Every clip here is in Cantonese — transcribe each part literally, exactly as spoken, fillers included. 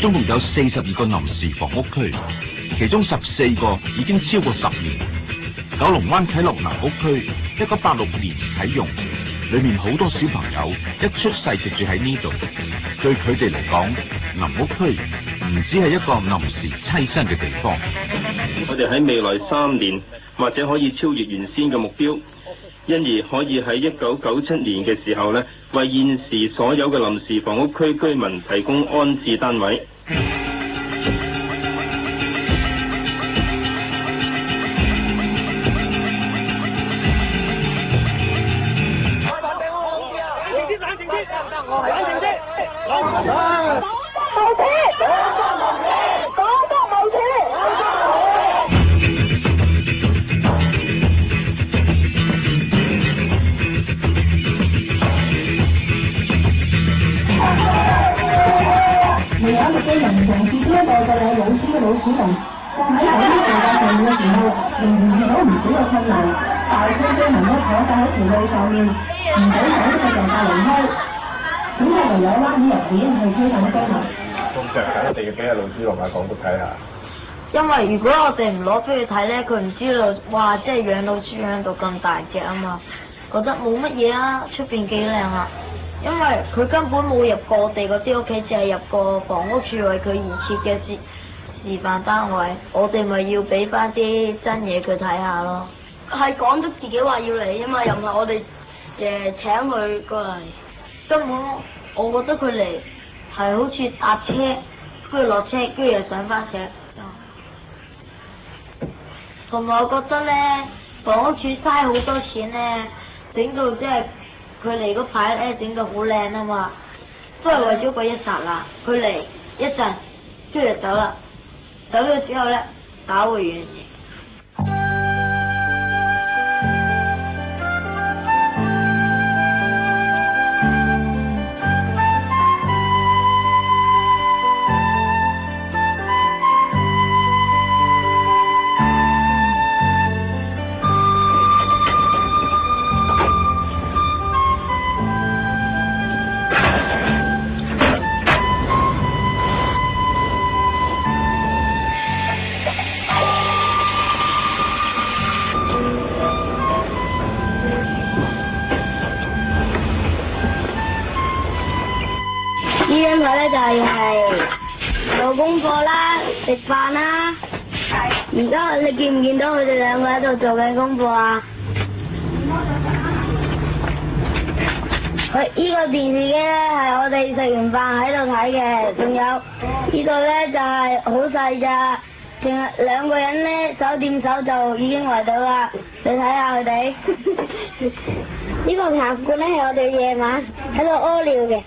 總共有四十二個臨時房屋區，其中十四個已經超過十年。九龍灣啟樂南屋區一九八六年啟用，裏面好多小朋友一出世就住喺呢度。對佢哋嚟講，臨屋區唔只係一個臨時棲身嘅地方。 我哋喺未來三年或者可以超越原先嘅目標，因而可以喺一九九七年嘅時候呢，為現時所有嘅臨時房屋區居民提供安置單位。 未有一個人從事呢一個就有老鼠嘅老鼠籠，放喺嗰啲地價上面嘅時候，仍然遇到唔少嘅困難。大區居民都坐晒喺條路上面，唔俾喺呢個地價離開，咁就唯有拉起入邊去推動居民。 咁着緊一定要俾阿老鼠落下廣告睇下。 因為如果我哋唔攞出去睇咧，佢唔知道，哇！即係養老鼠養到咁大隻啊嘛，覺得冇乜嘢啊，出邊幾靚啊！因為佢根本冇入過地嗰啲屋企，只係入過房屋處為佢而設嘅示示範單位，我哋咪要俾翻啲真嘢佢睇下咯。係講咗自己話要嚟啊嘛，又唔係我哋誒請佢過嚟。根本我覺得佢嚟係好似搭車，跟住落車，跟住又上翻車。同埋我覺得咧，房屋處嘥好多錢咧，整到即係佢嚟嗰排咧整到好靚啊嘛，都係為咗嗰一剎那，佢嚟一陣，跟住就走啦，走咗之後咧打回原形。呢張台咧就係係做功課啦、食飯啦。而家你見唔見到佢哋兩個喺度做緊功課啊？佢呢個電視機咧係我哋食完飯喺度睇嘅，仲有呢度咧就係好細咋，淨係兩個人咧手掂手就已經圍到啦。你睇下佢哋。呢個茶罐咧係我哋夜晚喺度屙尿嘅。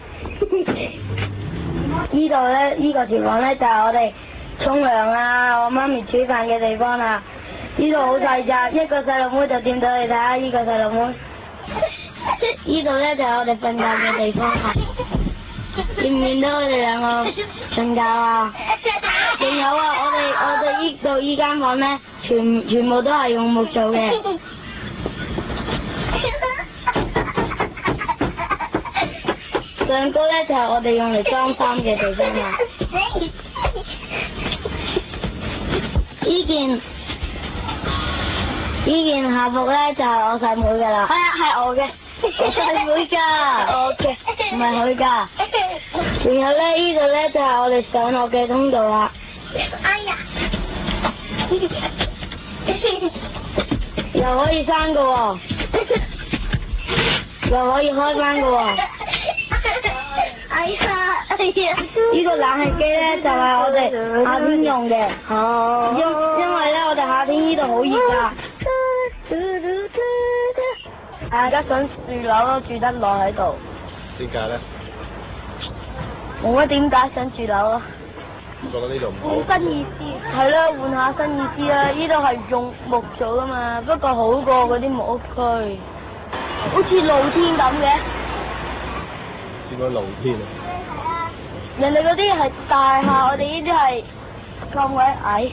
呢度咧，呢個廚房咧就係我哋沖涼啊，我媽咪煮飯嘅地方啦。呢度好細咋，一個細路妹就掂到，你睇下呢個細路妹。呢度咧就係我哋瞓覺嘅地方啊，見唔見到我哋兩個瞓覺啊？仲有啊，我哋我哋呢度呢間房咧，全全部都係用木做嘅。上高咧就係我哋用嚟裝衫嘅地方啦。呢件呢件校服咧就係我細妹噶啦。係啊，係我嘅，我細妹噶，我嘅，唔係佢噶。然後咧呢度咧就係我哋上落嘅通道啦。哎呀！又可以閂噶喎，又可以開翻噶喎。哎呀，哎呀！呢個冷氣機咧就係我哋夏天用嘅。哦。因因為咧我哋夏天呢度好熱噶。大家想住樓都住得耐喺度。 點解咧？ 冇乜點解想住樓咯。 覺得呢度唔好。 換新意思。係啦，換下新意思啦。呢度係用木做噶嘛，不過好過嗰啲木屋區，好似露天咁嘅。 點解露天啊？ 人哋嗰啲係大廈，我哋呢啲係咁鬼矮。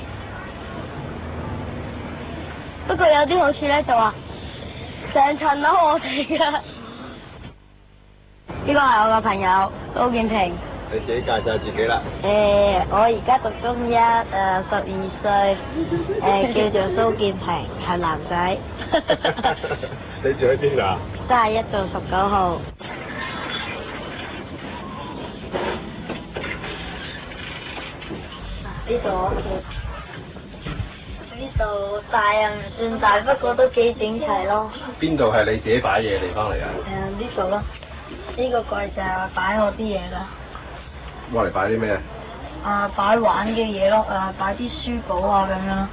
不過有啲好處咧，就話成層樓我哋噶。呢個係我個朋友高建平， 你自己介紹下自己啦。 誒、我而家讀中一，誒、十二歲，誒、叫做蘇建平，係男仔。 你住喺邊度啊？ 三十一到十九號。呢度呢度大啊，唔算大，不過都幾整齊咯。 邊度係你自己擺嘢嘅地方嚟㗎？ 誒呢度咯，呢、個櫃就係擺我啲嘢㗎。 攞嚟擺啲咩啊？ 啊，擺玩嘅嘢咯，誒擺啲書簿啊咁樣咯。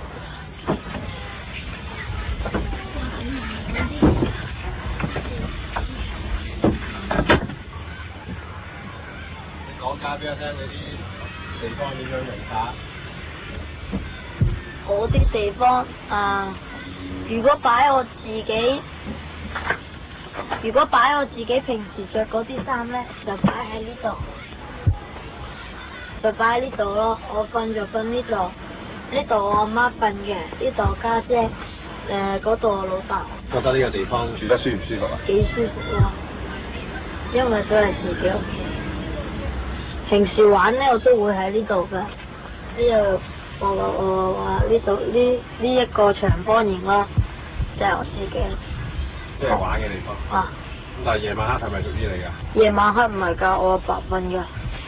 你講解俾我聽，你啲地方點樣用法？ 嗰啲地方啊，如果擺我自己，如果擺我自己平時着嗰啲衫咧，就擺喺呢度，就擺喺呢度咯。我瞓就瞓呢度，呢度我阿媽瞓嘅，呢度家姐，誒嗰度我老豆。 覺得呢個地方住得舒唔舒服啊？ 幾舒服咯，因為都係自己屋企。平時玩咧，我都會喺呢度噶。呢度我我我話呢度呢呢一個長方形咯，就係我自己。 即係玩嘅地方。 啊！ 咁但係夜晚黑係咪屬於你㗎？ 夜晚黑唔係㗎，我阿爸瞓㗎。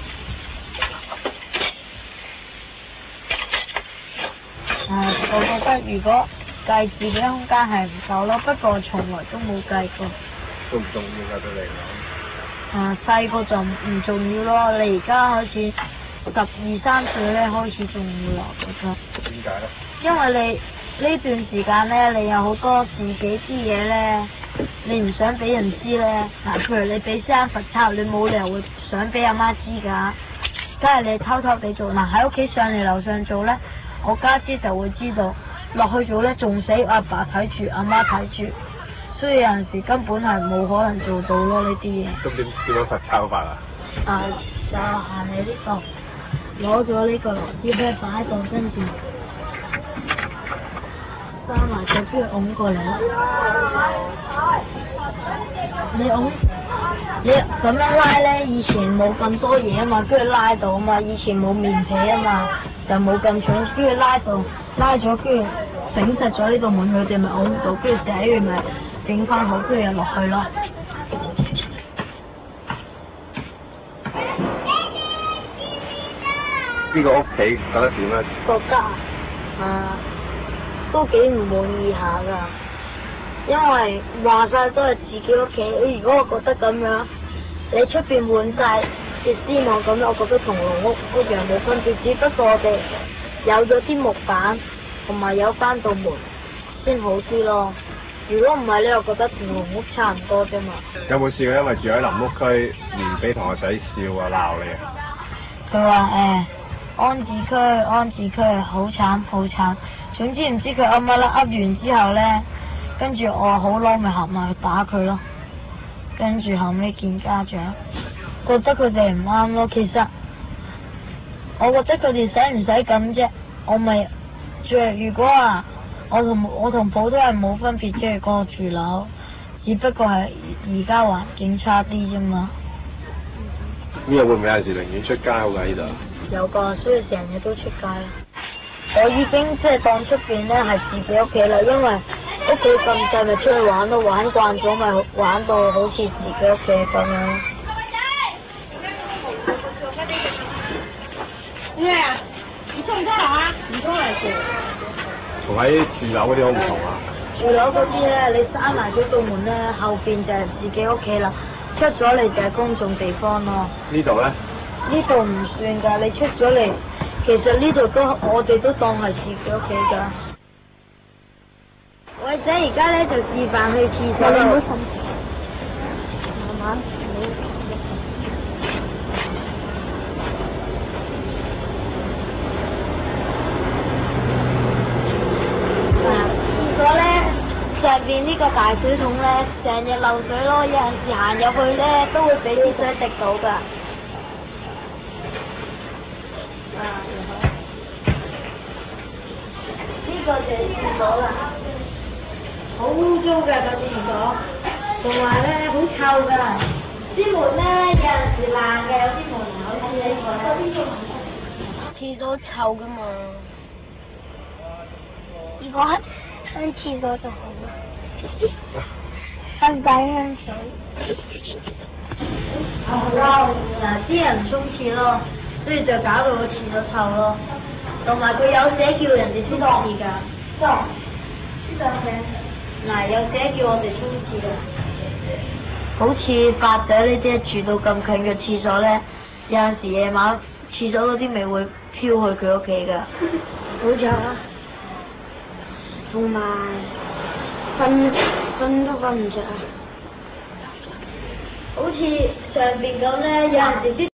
誒，我覺得如果計自己空間係唔夠咯，不過我從來都冇計過。 都唔重要㗎對你嚟講。 誒，細個就唔重要咯，你而家開始十二三歲咧開始重要啦，我覺得。 點解咧？ 因為你呢段時間咧，你有好多自己啲嘢咧，你唔想俾人知咧。嗱，譬如你俾生罰抄，你冇理由會想俾阿媽知㗎，梗係你偷偷地做。嗱，喺屋企上嚟樓上做咧，我家姐就會知道，落去做咧仲死阿爸睇住，阿媽睇住，所以有陣時根本係冇可能做到咯呢啲嘢。 咁點點樣罰抄法啊？ 啊，就行你呢度，攞咗呢個螺絲批擺喺度，跟住收埋咗，跟住拱過嚟啦。你拱，你咁樣拉咧，以前冇咁多嘢啊嘛，跟住拉到啊嘛，以前冇面皮啊嘛，就冇咁重，跟住拉到拉咗，跟住整實咗呢個門，佢哋咪拱到，跟住寫完咪整翻好，跟住又落去咯。 呢個屋企覺得點咧？ 覺得啊，都幾唔滿意下噶，因為話晒都係自己屋企。如果我覺得咁樣，你出邊換晒鐵絲網咁樣，我覺得同籠屋一樣冇分別，只不過我哋有咗啲木板同埋有翻道門先好啲咯。如果唔係咧，我覺得同籠屋差唔多啫嘛。 有冇試過因為住喺林屋區而俾同學仔笑啊鬧你啊？ 佢話誒。安置區，安置區好慘好慘，總之唔知佢噏乜啦，噏完之後咧，跟住我好嬲，咪行埋去打佢咯。跟住後尾見家長，覺得佢哋唔啱咯。其實我覺得佢哋使唔使咁啫？我咪住，如果啊，我同我同普通人冇分別，即係嗰個住樓，只不過係而家環境差啲啫嘛。 呢個會唔會有陣時寧願出街好㗎呢度？ 有個，所以成日都出街啦。我已經即係當出邊咧係自己屋企啦，因為屋企咁細，咪出去玩咯，玩慣咗咪玩到好似自己屋企咁樣。咩啊？你沖車啊？唔沖嚟住。 同喺住樓嗰啲好唔同啊！ 住樓嗰啲咧，你閂埋咗道門咧，後邊就係自己屋企啦，出咗嚟就係公眾地方咯。 呢度咧？ 呢度唔算㗎，你出咗嚟，其實呢度都我哋都當係自己屋企㗎。我仔而家咧就示範去廁所度。慢慢。廁所咧上邊呢個大水桶咧，成日漏水咯，有陣時行入去咧都會俾啲水滴到㗎。呢個就係廁所啦，好污糟㗎個廁所，同埋咧好臭㗎。 啲門咧有陣時爛嘅，有啲門好似呢個咧。廁所臭噶嘛？ 如果上廁所就好啦，瞓擺香水。 好啦，嗱啲人唔沖廁咯，所以就搞到個廁所臭咯。同埋佢有寫叫人哋沖廁㗎。對，呢個係嗱有寫叫我哋沖廁㗎。好似八仔呢啲住到咁近嘅廁所咧，有陣時夜晚廁所嗰啲味會飄去佢屋企㗎。 好臭啊！同埋瞓瞓都瞓唔着啊！ 好似上邊咁咧，有陣時啲